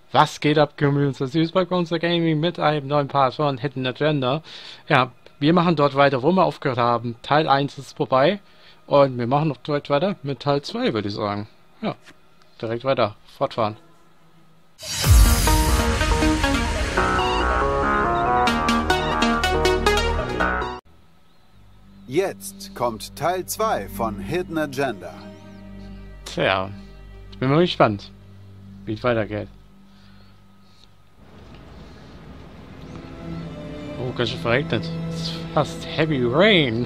Was geht ab, Gemüse? Süß bei unser Gaming mit einem neuen Part von Hidden Agenda. Ja, wir machen dort weiter, wo wir aufgehört haben. Teil 1 ist vorbei und wir machen noch direkt weiter mit Teil 2, würde ich sagen. Ja, direkt weiter, fortfahren. Jetzt kommt Teil 2 von Hidden Agenda. Tja, ich bin mal gespannt, wie es weitergeht. Oh, ganz schön verregnet. Es ist fast Heavy Rain.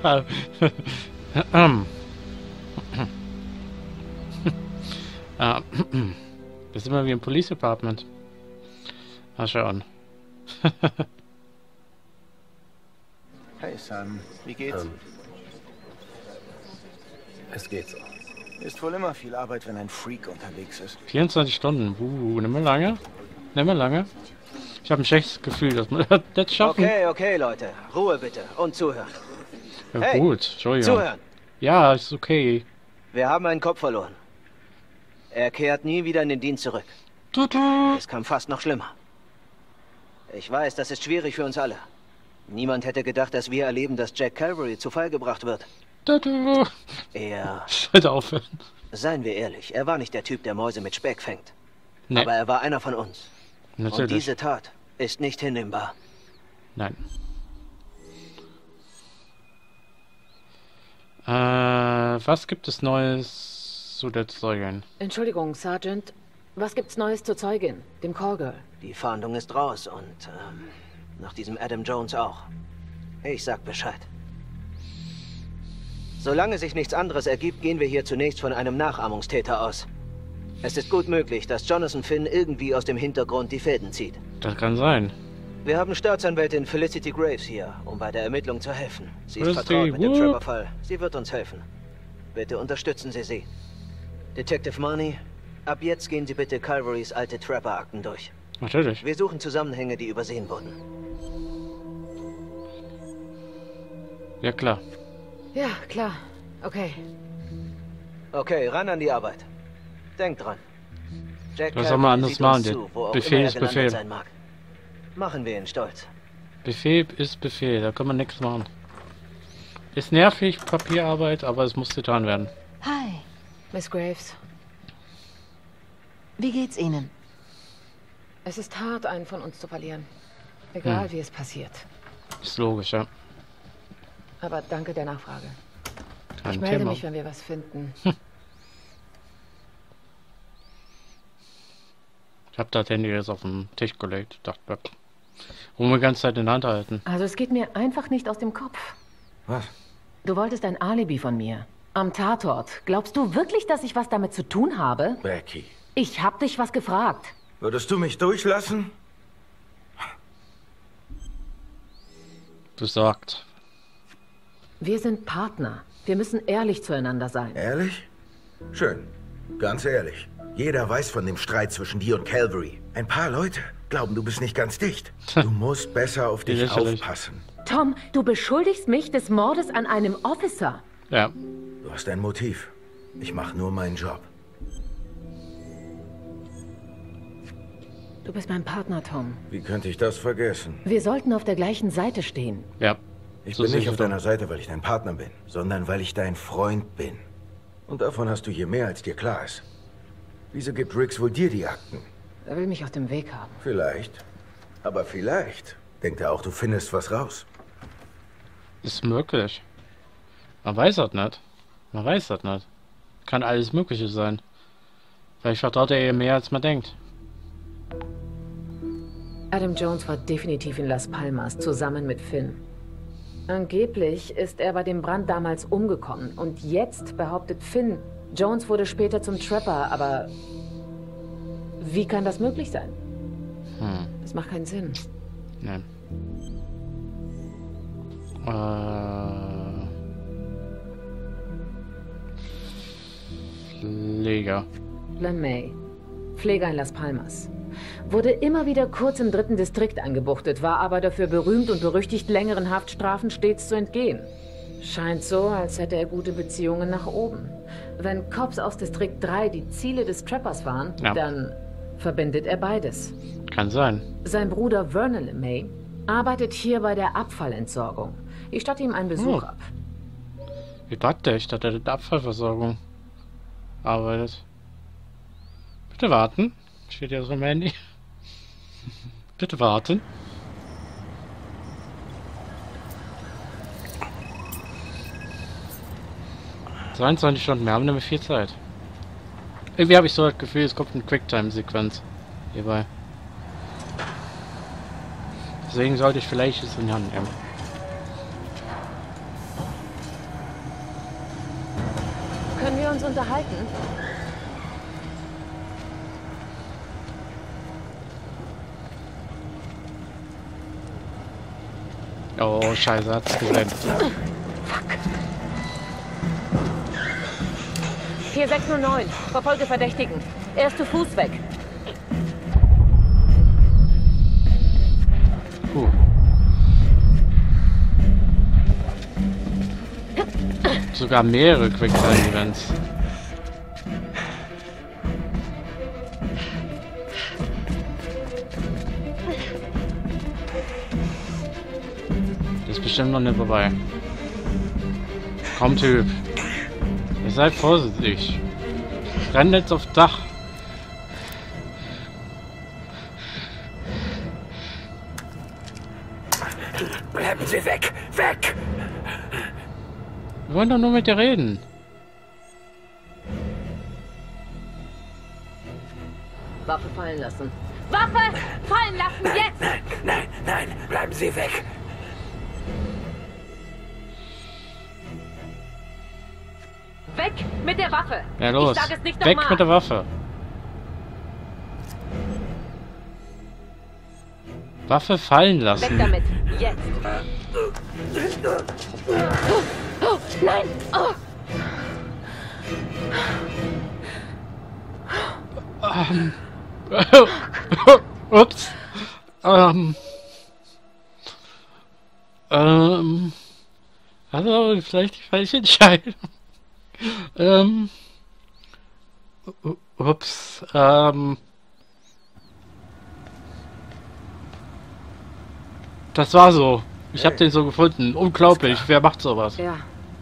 Wir sind mal wie im Police Department. Mal schauen. Hey Sam, wie geht's? Es geht so. Ist wohl immer viel Arbeit, wenn ein Freak unterwegs ist. 24 Stunden. Nicht mehr lange. Nicht mehr lange. Ich habe ein schlechtes Gefühl, dass wir das schaffen. Okay, Leute. Ruhe bitte und zuhören. Ja, Hey, gut, Entschuldigung. Zuhören. Ja, ist okay. Wir haben einen Kopf verloren. Er kehrt nie wieder in den Dienst zurück. Es kam fast noch schlimmer. Ich weiß, das ist schwierig für uns alle. Niemand hätte gedacht, dass wir erleben, dass Jack Calvary zu Fall gebracht wird. Er... Sollte aufhören. Seien wir ehrlich, er war nicht der Typ, der Mäuse mit Speck fängt. Nee. Aber er war einer von uns. Natürlich. Und diese Tat ist nicht hinnehmbar. Nein. Was gibt es Neues zu der Zeugin? Entschuldigung, Sergeant. Was gibt's Neues zur Zeugin, dem Callgirl? Die Fahndung ist raus und nach diesem Adam Jones auch. Ich sag Bescheid. Solange sich nichts anderes ergibt, gehen wir hier zunächst von einem Nachahmungstäter aus. Es ist gut möglich, dass Jonathan Finn irgendwie aus dem Hintergrund die Fäden zieht. Das kann sein. Wir haben Staatsanwältin Felicity Graves hier, um bei der Ermittlung zu helfen. Sie ist Felicity, vertraut mit dem Trevor-Fall. Sie wird uns helfen. Bitte unterstützen Sie sie. Detective Marnie, ab jetzt gehen Sie bitte Calvarys alte Trapper-Akten durch. Natürlich. Wir suchen Zusammenhänge, die übersehen wurden. Ja, klar. Ja, klar. Okay. Okay, ran an die Arbeit. Denkt dran. Jack Was soll man anders sieht uns machen? zu, wo auch Befehl immer er ist gelandet Befehl. sein mag. Machen wir ihn stolz. Befehl ist Befehl, da kann man nichts machen. Ist nervig, Papierarbeit, aber es muss getan werden. Hi, Miss Graves. Wie geht's Ihnen? Es ist hart, einen von uns zu verlieren. Egal, wie es passiert. Ist logisch, ja. Aber danke der Nachfrage. Kein Ich melde Thema. mich, wenn wir was finden. Ich hab das Handy jetzt auf den Tisch gelegt. Dachte, wollen wir die ganze Zeit in der Hand halten. Also es geht mir einfach nicht aus dem Kopf. Was? Du wolltest ein Alibi von mir. Am Tatort. Glaubst du wirklich, dass ich was damit zu tun habe? Becky, Ich hab dich was gefragt. würdest du mich durchlassen? Besorgt. Wir sind Partner. Wir müssen ehrlich zueinander sein. Ehrlich? Schön. Ganz ehrlich. Jeder weiß von dem Streit zwischen dir und Calvary. Ein paar Leute glauben, du bist nicht ganz dicht. Du musst besser auf dich Lächerlich. aufpassen. Tom, du beschuldigst mich des Mordes an einem Officer. Ja. Du hast ein Motiv. Ich mache nur meinen Job. Du bist mein Partner, Tom. Wie könnte ich das vergessen? Wir sollten auf der gleichen Seite stehen. Ja. Ich So bin sehe nicht ich auf es auch. deiner Seite, weil ich dein Partner bin, sondern weil ich dein Freund bin. Und davon hast du hier mehr, als dir klar ist. Wieso gibt Riggs wohl dir die Akten? Er will mich aus dem Weg haben. Vielleicht. Aber vielleicht denkt er auch, du findest was raus. Ist möglich. Man weiß das nicht. Man weiß das nicht. Kann alles Mögliche sein. Vielleicht vertraut er ihr mehr, als man denkt. Adam Jones war definitiv in Las Palmas, zusammen mit Finn. Angeblich ist er bei dem Brand damals umgekommen. Und jetzt behauptet Finn, Jones wurde später zum Trapper, aber wie kann das möglich sein? Das macht keinen Sinn. Nein. Pfleger. LeMay, Pfleger in Las Palmas. Wurde immer wieder kurz im 3. Distrikt eingebuchtet, war aber dafür berühmt und berüchtigt, längeren Haftstrafen stets zu entgehen. Scheint so, als hätte er gute Beziehungen nach oben. Wenn Cops aus Distrikt 3 die Ziele des Trappers waren, Ja. dann verbindet er beides. Kann sein. Sein Bruder Vernon LeMay arbeitet hier bei der Abfallentsorgung. Ich statte ihm einen Besuch ab. Ich dachte, dass er in der Abfallversorgung arbeitet. Bitte warten. Steht ja so im Handy. Bitte warten. ...22 Stunden, wir haben nämlich viel Zeit. Irgendwie habe ich so das Gefühl, es kommt eine Quicktime-Sequenz hierbei. Deswegen sollte ich vielleicht es in die Hand nehmen. Können wir uns unterhalten? Oh, scheiße, hat's geblendet. 4609, verfolge Verdächtigen. Er ist zu Fuß weg. Sogar mehrere Quicktime-Events. Das ist bestimmt noch nicht vorbei. Komm, Typ. Ihr seid vorsichtig. Renn jetzt aufs Dach. Bleiben Sie weg! Weg! Wir wollen doch nur mit dir reden. Waffe fallen lassen. Waffe fallen lassen, jetzt! Nein, nein, nein! Bleiben Sie weg! Weg mit der Waffe! Ja, los. Ich sag es nicht Weg nochmal. mit der Waffe. Waffe fallen lassen. Weg damit, jetzt! Oh, nein! Oh. Ups. Also vielleicht die falsche Entscheidung. Ups. Das war so. Ich habe den so gefunden. Unglaublich. Wer macht sowas? Ja,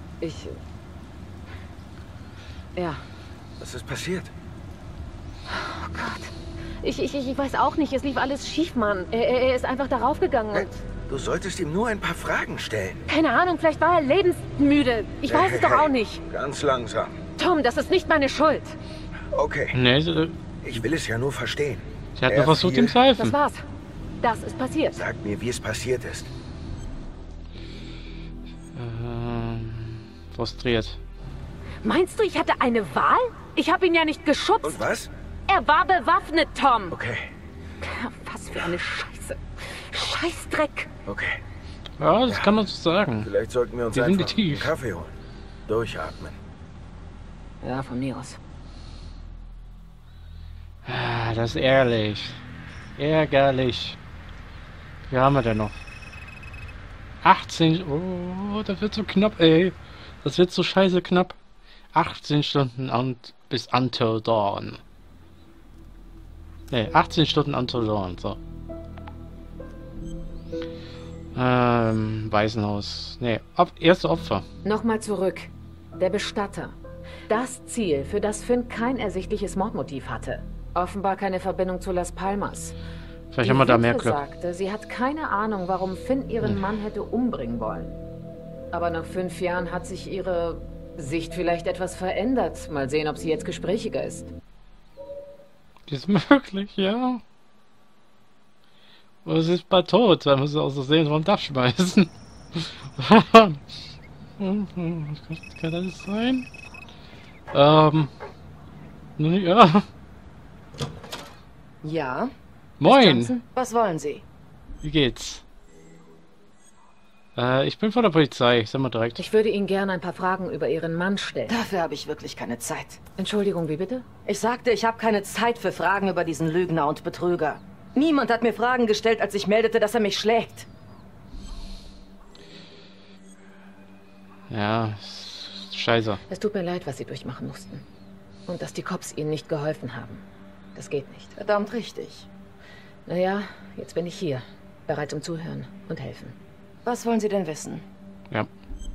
Ja. Was ist passiert? Oh Gott. Ich weiß auch nicht. Es lief alles schief, Mann. Er ist einfach darauf gegangen und... Du solltest ihm nur ein paar Fragen stellen. Keine Ahnung, vielleicht war er lebensmüde. Ich weiß es doch auch nicht. Ganz langsam. Tom, das ist nicht meine Schuld. Okay. Nee, Ich will es ja nur verstehen. sie hat nur versucht, ihm zu helfen. Das war's. Das ist passiert. Sag mir, wie es passiert ist. Frustriert. Meinst du, ich hatte eine Wahl? Ich habe ihn ja nicht geschubst. Und was? Er war bewaffnet, Tom. Okay. Was für eine Scheiße. Scheißdreck. Okay. Ja, das kann man so sagen. Vielleicht sollten wir uns einfach einen Definitiv. Kaffee holen. Durchatmen. Ja, von mir aus. Ah, das ist ehrlich. Ärgerlich. Wie haben wir denn noch? 18... Oh, das wird so knapp, ey. Das wird so scheiße knapp. 18 Stunden bis Until Dawn. Ne, 18 Stunden Until Dawn, so. Waisenhaus. Ne, erste Opfer. Nochmal zurück. Der Bestatter. Das Ziel, für das Finn kein ersichtliches Mordmotiv hatte. Offenbar keine Verbindung zu Las Palmas. Vielleicht haben wir da mehr Witwe Glück. sagte, sie hat keine Ahnung, warum Finn ihren Mann hätte umbringen wollen. Aber nach 5 Jahren hat sich ihre Sicht vielleicht etwas verändert. Mal sehen, ob sie jetzt gesprächiger ist. Ist möglich, ja. Oder sie ist bald tot, weil wir sie aus Versehen vom Dach schmeißen. Was kann das sein? Ja. Ja? Moin! Johnson, was wollen Sie? Wie geht's? Ich bin von der Polizei, sag mal direkt. Ich würde Ihnen gerne ein paar Fragen über Ihren Mann stellen. Dafür habe ich wirklich keine Zeit. Entschuldigung, wie bitte? Ich sagte, ich habe keine Zeit für Fragen über diesen Lügner und Betrüger. Niemand hat mir Fragen gestellt, als ich meldete, dass er mich schlägt. Ja, scheiße. Es tut mir leid, was Sie durchmachen mussten. Und dass die Cops Ihnen nicht geholfen haben. Das geht nicht. Verdammt richtig. Naja, jetzt bin ich hier. Bereit zum Zuhören und helfen. Was wollen Sie denn wissen? Ja.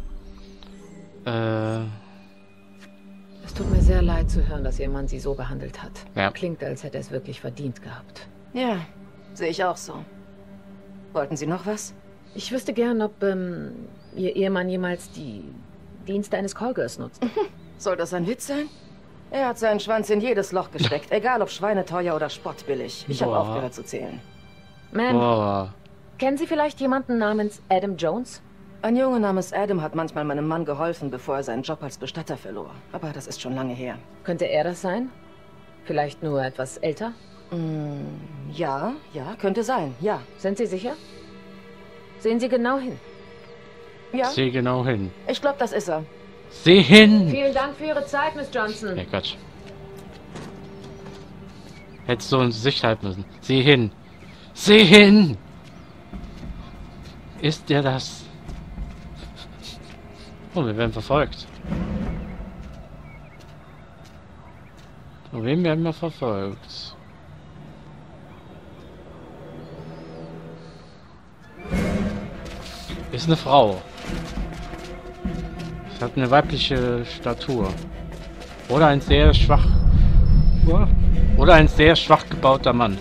Es tut mir sehr leid zu hören, dass Ihr Mann Sie so behandelt hat. Ja. Klingt, als hätte er es wirklich verdient gehabt. Ja, sehe ich auch so. Wollten Sie noch was? Ich wüsste gern, ob Ihr Ehemann jemals die Dienste eines Callgirls nutzt. Soll das ein Witz sein? Er hat seinen Schwanz in jedes Loch gesteckt, egal ob schweineteuer oder spottbillig. Ich habe aufgehört zu zählen. Ma'am, kennen Sie vielleicht jemanden namens Adam Jones? Ein Junge namens Adam hat manchmal meinem Mann geholfen, bevor er seinen Job als Bestatter verlor. Aber das ist schon lange her. Könnte er das sein? Vielleicht nur etwas älter? Ja, könnte sein, ja. Sind Sie sicher? Sehen Sie genau hin. Ja, Sieh genau hin. ich glaube, das ist er. Sieh hin! Vielen Dank für Ihre Zeit, Miss Johnson. Ja, Quatsch. Hättest du uns Sicht halten müssen. Sieh hin! Sieh hin! Ist der das? Oh, wir werden verfolgt. Von wem werden wir verfolgt? Ist eine Frau. Sie hat eine weibliche Statur. Oder ein sehr schwach... Oder ein sehr schwach gebauter Mann.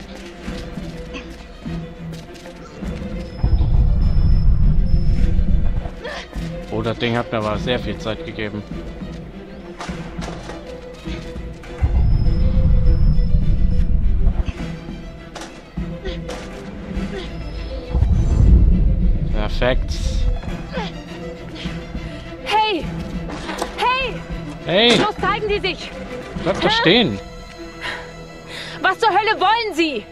Oh, das Ding hat mir aber sehr viel Zeit gegeben. Perfekt. Hey! Hey! Hey! Los, zeigen Sie sich! Bleibt doch stehen! Was zur Hölle wollen Sie?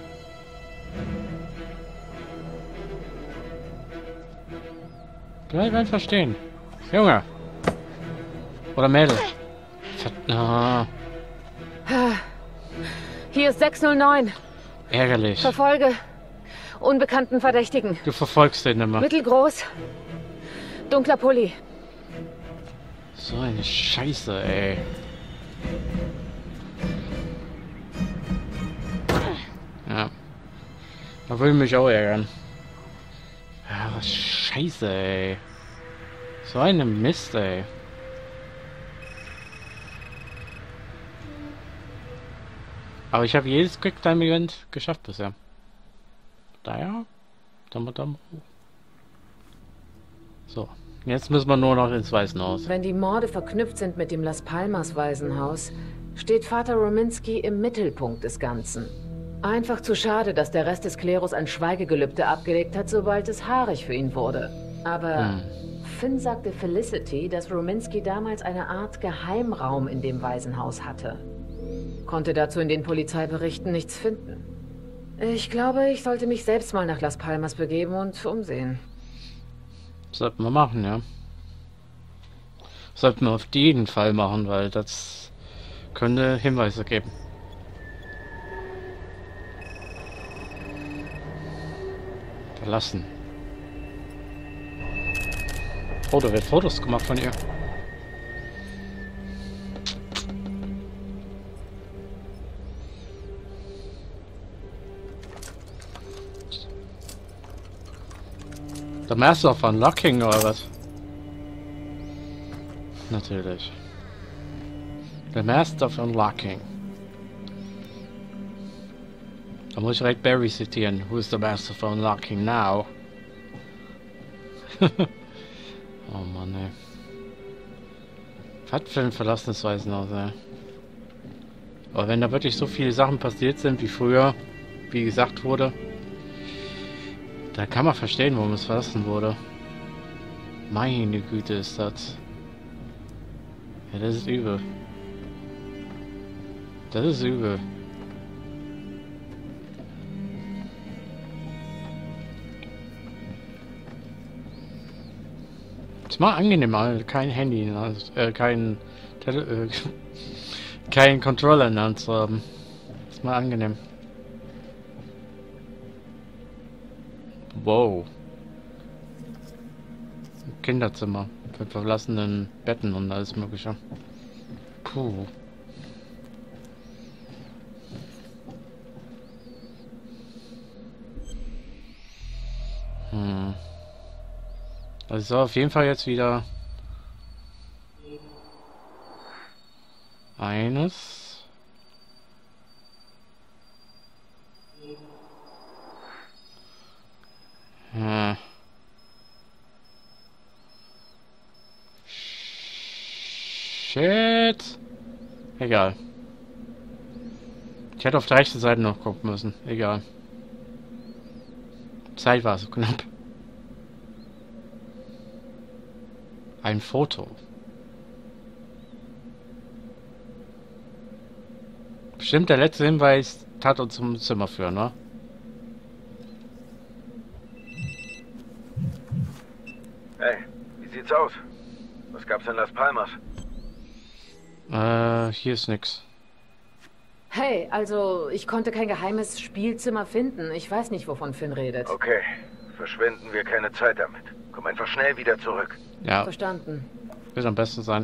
Bleib einfach stehen. Junge! Oder Mädel. Hier ist 609. Ärgerlich. Verfolge unbekannten Verdächtigen. Du verfolgst den immer. Mittelgroß. Dunkler Pulli. So eine Scheiße, ey. Ja. Da würde mich auch ärgern. Ja, was Scheiße, ey. So eine Mist, ey. Aber ich habe jedes Quicktime-Event geschafft bisher. Daher. So. Jetzt müssen wir nur noch ins Waisenhaus. Wenn die Morde verknüpft sind mit dem Las Palmas Waisenhaus, steht Vater Rominski im Mittelpunkt des Ganzen. Einfach zu schade, dass der Rest des Klerus ein Schweigegelübde abgelegt hat, sobald es haarig für ihn wurde. Aber Finn sagte Felicity, dass Rominski damals eine Art Geheimraum in dem Waisenhaus hatte. Konnte dazu in den Polizeiberichten nichts finden. Ich glaube, ich sollte mich selbst mal nach Las Palmas begeben und umsehen. Sollten wir machen, ja. Sollten wir auf jeden Fall machen, weil das könnte Hinweise geben. Verlassen. Oh, da wird Fotos gemacht von ihr. Der Master of Unlocking oder was? Natürlich. Der Master of Unlocking. Da muss ich direkt Barry zitieren. Who is the Master of Unlocking now? Oh Mann, ey. Was für ein verlassenes Waisenhaus, ey. Aber wenn da wirklich so viele Sachen passiert sind wie früher, wie gesagt wurde, da kann man verstehen, warum es verlassen wurde. Meine Güte ist das. Ja, das ist übel. Das ist übel. Ist mal angenehm, mal kein Handy, kein Controller in der Hand zu haben. Ist mal angenehm. Wow. Kinderzimmer. Mit verlassenen Betten und alles mögliche. Puh. Also soll auf jeden Fall jetzt wieder eines. Shit. Egal. Ich hätte auf der rechten Seite noch gucken müssen. Egal. Zeit war so knapp. Ein Foto. Bestimmt der letzte Hinweis tat uns zum Zimmer führen, ne? Hey, wie sieht's aus? Was gab's in Las Palmas? Hier ist nix. Hey, also ich konnte kein geheimes Spielzimmer finden. Ich weiß nicht, wovon Finn redet. Okay, verschwenden wir keine Zeit damit. Komm einfach schnell wieder zurück. Ja. Verstanden. Wird am besten sein.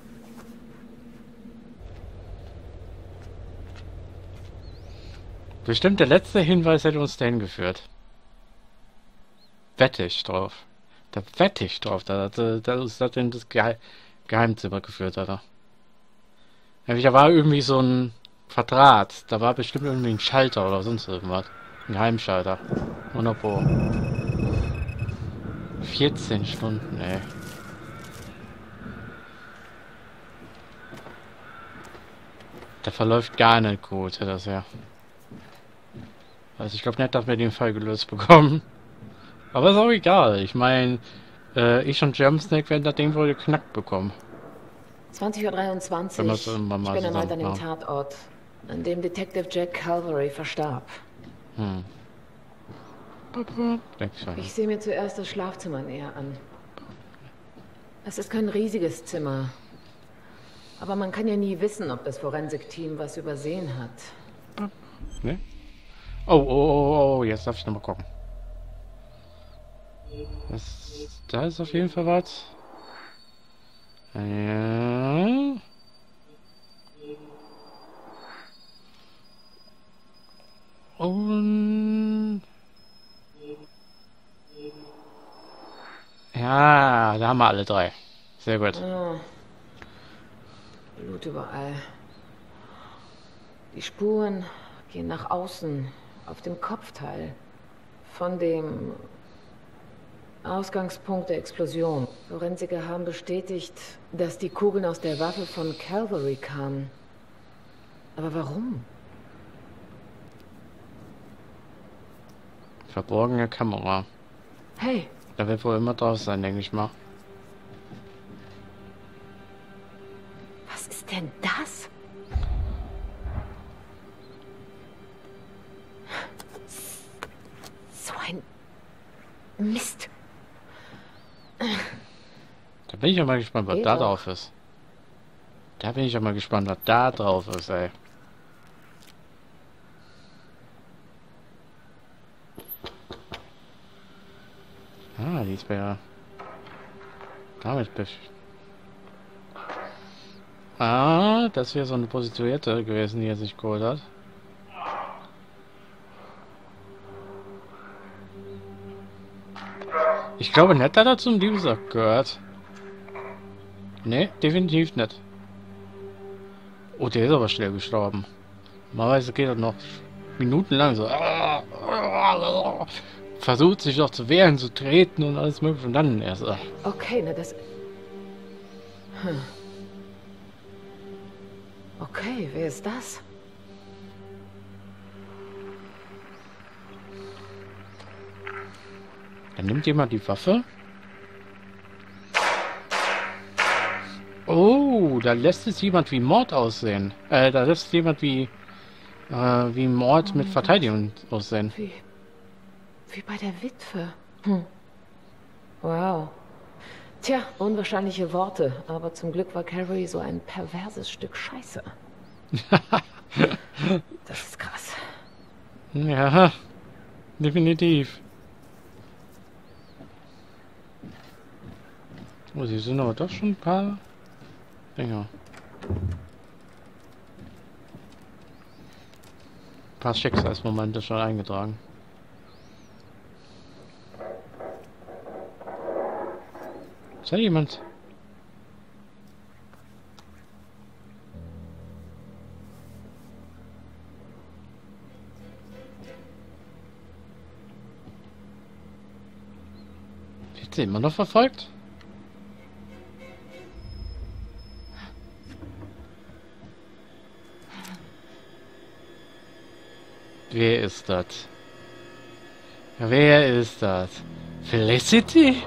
Bestimmt der letzte Hinweis hätte uns dahin geführt. Wette ich drauf. Da wette ich drauf, dass uns das in das Geheimzimmer geführt hat. Da war irgendwie so ein Verdraht. Da war bestimmt irgendwie ein Schalter oder sonst irgendwas. Ein Geheimschalter. 100 Pro. 14 Stunden, ey. Der verläuft gar nicht gut, das ja. Also ich glaube nicht, dass wir den Fall gelöst bekommen. Aber ist auch egal. Ich meine, ich und Jumpsnake werden das Ding wohl geknackt bekommen. 20:23 Uhr. Ich bin erneut an dem Tatort, an dem Detective Jack Calvary verstarb. Ich sehe mir zuerst das Schlafzimmer näher an. Es ist kein riesiges Zimmer. Aber man kann ja nie wissen, ob das Forensik-Team was übersehen hat. Ne? Oh, jetzt darf ich nochmal gucken. Da ist auf jeden Fall was. Ja. Und... Ja, da haben wir alle drei. Sehr gut. Oh. Blut überall. Die Spuren gehen nach außen, auf dem Kopfteil. Von dem Ausgangspunkt der Explosion. Forensiker haben bestätigt, dass die Kugeln aus der Waffe von Calvary kamen. Aber warum? Verborgene Kamera. Hey! Da wird wohl immer drauf sein, denke ich mal. Was ist denn das? So ein Mist. Da bin ich ja mal gespannt, was da drauf ist. Da bin ich ja mal gespannt, was da drauf ist, ey. Ah, die ist ja damit das wäre so eine Prostituierte gewesen, die er sich geholt hat. Ich glaube nicht, dass er zum Diebstahl gehört. Ne, definitiv nicht. Oh, der ist aber schnell gestorben. Normalerweise geht er noch minutenlang so. Versucht sich doch zu wehren, zu treten und alles mögliche und dann erst. Okay, na das... Okay, wer ist das? Dann nimmt jemand die Waffe. Oh, da lässt es jemand wie Mord aussehen. Da lässt jemand wie Mord mit Verteidigung aussehen. Wie bei der Witwe. Wow. Tja, unwahrscheinliche Worte, aber zum Glück war Calvary so ein perverses Stück Scheiße. Das ist krass. Ja, definitiv. Oh, sie sind aber doch schon ein paar Dinger. Ein paar Schicksalsmomente schon eingetragen. Ist da jemand? Wird sie immer noch verfolgt? Wer ist das? Wer ist das? Felicity?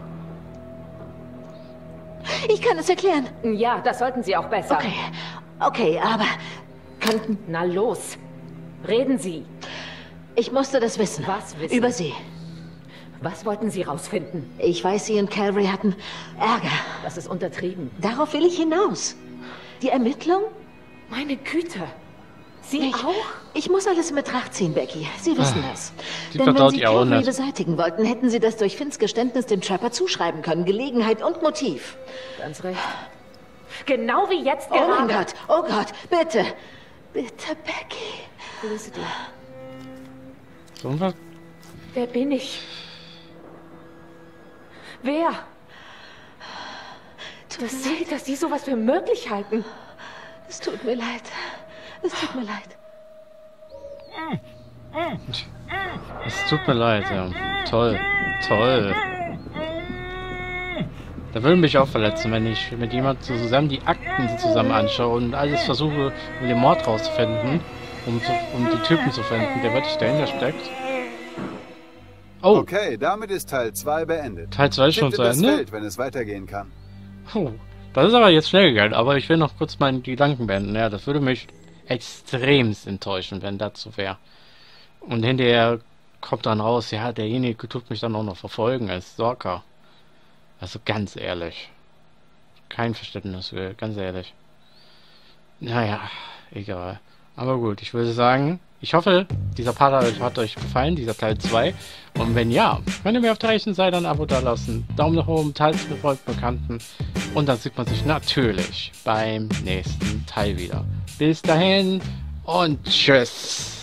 Ich kann es erklären. Ja, das sollten Sie auch besser. Okay, aber könnten... Na los. Reden Sie. Ich musste das wissen. Was wissen? Über Sie. Was wollten Sie rausfinden? Ich weiß, Sie und Calvary hatten Ärger. Das ist untertrieben. Darauf will ich hinaus. Die Ermittlung? Meine Güte. Sie auch? Ich muss alles in Betracht ziehen, Becky. Sie wissen das. Die Denn wenn vertraut Sie ihr auch Calvary nicht. beseitigen wollten, hätten Sie das durch Finns Geständnis dem Trapper zuschreiben können. Gelegenheit und Motiv. Ganz recht. Genau wie jetzt Oh gerade. mein Gott, oh Gott, bitte. Bitte, Becky. Felicity. So was? Wer bin ich? Wer? Dass Sie sowas für möglich halten. Es tut mir leid. Es tut mir leid. Es tut mir leid, ja. Toll. Toll. Da würde mich auch verletzen, wenn ich mit jemandem zusammen die Akten zusammen anschaue und alles versuche, um den Mord rauszufinden, um die Typen zu finden, der wirklich dahinter steckt. Oh. Okay, damit ist Teil 2 beendet. Teil 2 ist schon zu Das Ende? Feld, wenn es weitergehen kann. Oh, das ist aber jetzt schnell gegangen, aber ich will noch kurz meinen Gedanken beenden. Ja, das würde mich extremst enttäuschen, wenn das so wäre. Und hinterher kommt dann raus, ja, derjenige tut mich dann auch noch verfolgen als Stalker. Also ganz ehrlich. Kein Verständnis will, ganz ehrlich. Naja, egal. Aber gut, ich würde sagen, ich hoffe, dieser Part hat euch gefallen, dieser Teil 2. Und wenn ja, könnt ihr mir auf der rechten Seite ein Abo da lassen. Daumen nach oben, teilt es mit euren Bekannten. Und dann sieht man sich natürlich beim nächsten Teil wieder. Bis dahin und tschüss.